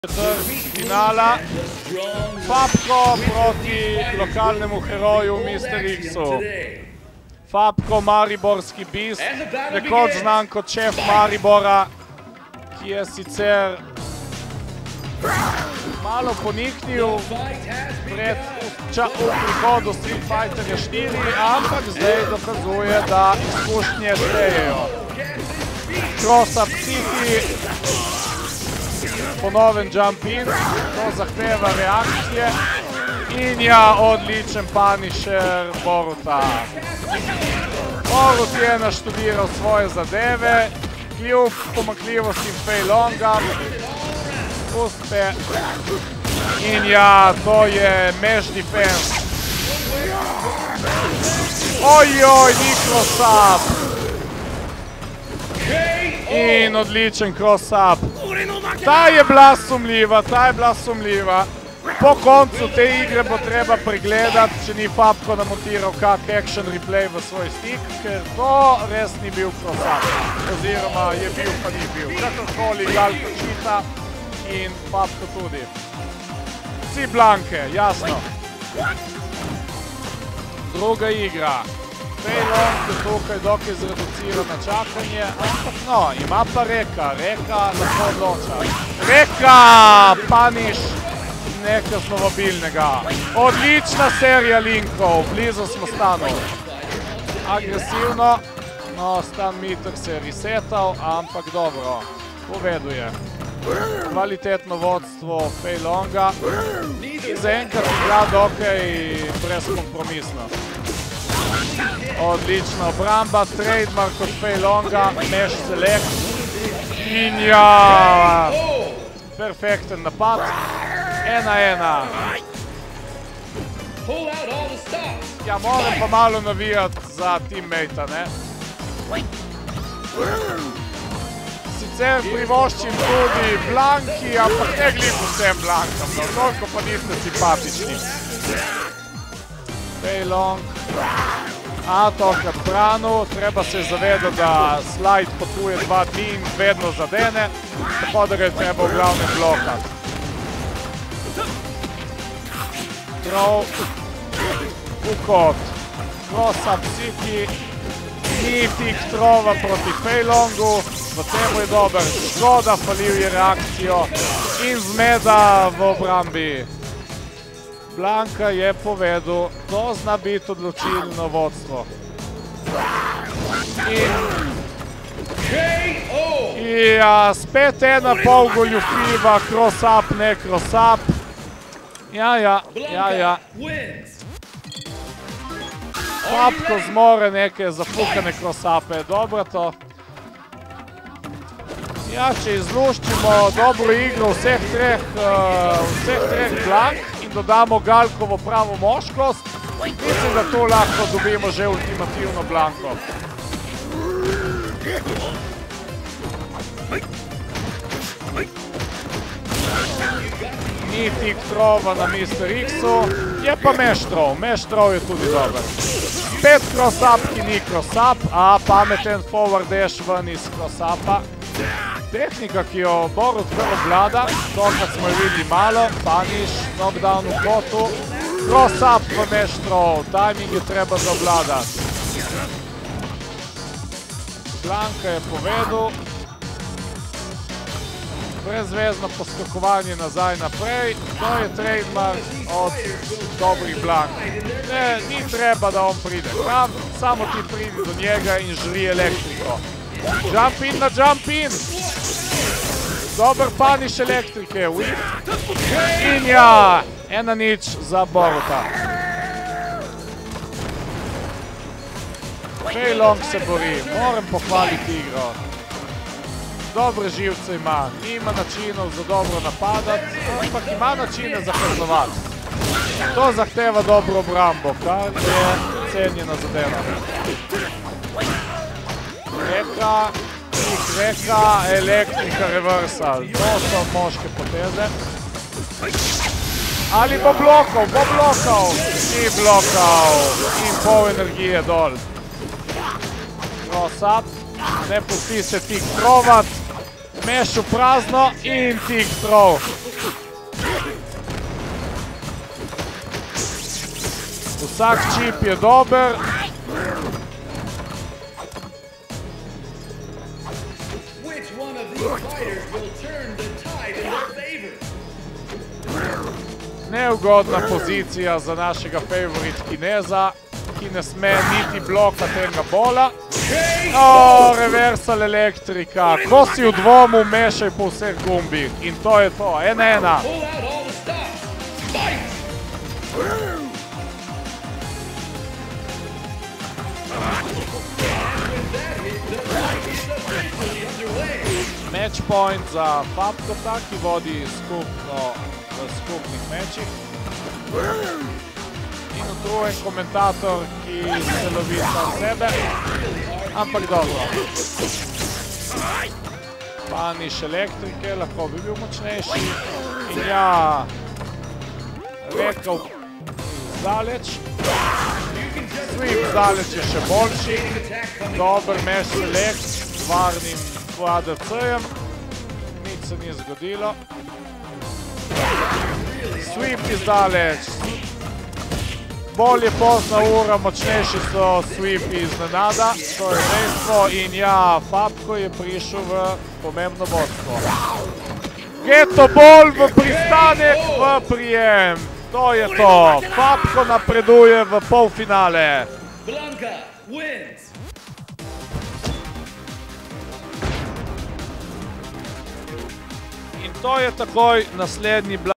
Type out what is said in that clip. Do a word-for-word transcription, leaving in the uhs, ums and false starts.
Finala Fabko proti lokalnemu heroju mister X-u. Fabko, mariborski bist, nekoč znan kot šef Maribora, ki je sicer malo poniknil pred v prihodu Street Fighterja štiri, ampak zdaj dokazuje, da izkušnje štejejo. Cross-up City, ponoven jump in, to zahteva reakcije in ja, odličen punisher Boruta. Borut je naštudiral svoje zadeve, kljub pomakljivostim Fei Longa. Puste. In ja, to je mesh defense. Ojoj, ni cross-up. In odličen cross-up. Ta je bila sumljiva, ta je bila sumljiva. Po koncu te igre bo treba pregledati, če ni Fabko namontiral kak action replay v svoj stik, ker to res ni bil cross-up. Oziroma je bil, pa ni bil. Kakorkoli Galko čita in Fabko tudi. Vsi blanke, jasno. Druga igra. Fei Long je tukaj dokaj zreducira na čakanje, ampak no, ima pa Reka, Reka lahko odloča. Reka, punish nekaznovabilnega. Odlična serija linkov, blizu smo stanov. Agresivno, no, stan meter se je resetal, ampak dobro, poveduje. Kvalitetno vodstvo Fei Longa, ki zaenkrat igra dokaj brezkompromisno. Odlična obramba, trademark od Fei Longa, mesh select. In ja, perfekten napad. Ena, ena. Ja, moram pa malo navijati za teammate-a, ne? Sicer privoščim tudi blanki, ampak ne glih vsem blankam, no, toliko pa niste simpatični. Fei Long. A, tokrat branu, treba se zavedati, da slide potuje dva dni in vedno zadene, tako da ga je treba v glavnem blokati. Throw, v kot, cross-up City, ni tik throwa proti Fei Longu, v temu je dober, škoda, falil je reakcijo in zmeda v obrambi. Blanka je povedal, to zna biti odločilno vodstvo. In ja, spet ena pol goljufiva, cross-up, ne cross-up. Ja, ja, ja, ja. Fabko zmore neke zafukane cross-upe, dobro to. Ja, če izluščimo dobro igro vseh treh, vseh treh blank, dodamo Galkovo pravo moškost, mislim, da to lahko dobimo že ultimativno blanko. Ni tik throwa na mister X-u, je pa mesh throw, mesh throw je tudi dober. Spet cross-up, ki ni cross-up, a pameten forward dash ven iz cross-upa. Tehnika, ki jo Borut kar obvlada, tokrat smo jo videli malo, punish, knockdown v kotu, cross-up v mesh throw, timing je treba zaobvladati. Blanka je povedal, brezvezno poskakovanje nazaj naprej, to je trademark od dobrih blank. Ne, ni treba, da on pride tam, samo ti pridi do njega in žri elektriko. Jump in na jump in! Dober punish elektrike, in ja, ena nič za Boruta. Fei Long se bori, moram pohvaliti igro. Dobre živce ima, nima načinov za dobro napadati, ampak ima načine za kaznovati. To zahteva dobro obrambo, kar je cenjena zadeva. Reka, Nik Reka, elektrika reversal. To so moške poteze. Ali bo blokal, bo blokal. Ni blokal. In pol energije dol. Cross-up. Ne pusti se tik throwat. Meš v prazno in tik throw. Vsak čip je dober. Neugodna pozicija za našega favorit Kineza, ki ne sme niti blokati enega bola. O, reversal elektrika. Ko si v dvomu, mešaj po vseh gumbih. In to je to. Ena ena. Match point za Fabkota, ki vodi skupno v skupnih mečih. In utrujen komentator, ki se lovi sam sebe. Ampak dobro. Paniš elektrike, lahko bi bil močnejši. In ja, rekel zdaleč. Sweep zdaleč je še boljši. Dober mesh select z varnim A D C-jem. Nič se ni zgodilo. Sweep izdaleč. Bolje pozna ura, močnejši so sweepi iznenada. To je dejstvo in ja, Fabko je prišel v pomembno vodstvo. Geto ball v pristanek v prijem. To je to. Fabko napreduje v polfinale. Blanka wins. In to je takoj naslednji blok.